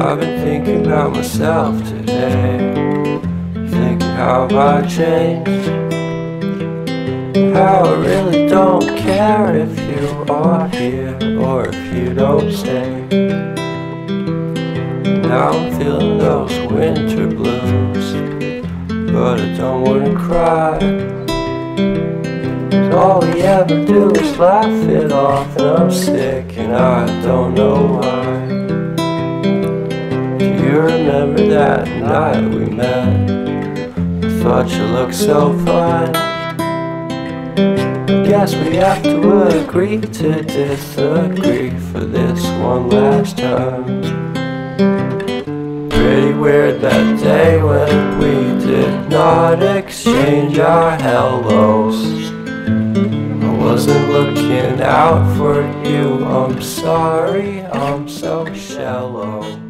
I've been thinking about myself today, thinking how I changed, how I really don't care if you are here or if you don't stay. Now I'm feeling those winter blues, but I don't wanna cry. All we ever do is laugh it off, and I'm sick and I don't know why. Do you remember that night we met? I thought you looked so fine. Guess we have to agree to disagree for this one last time. Pretty weird that day when we did not exchange our hellos. I wasn't looking out for you, I'm sorry, I'm so shallow.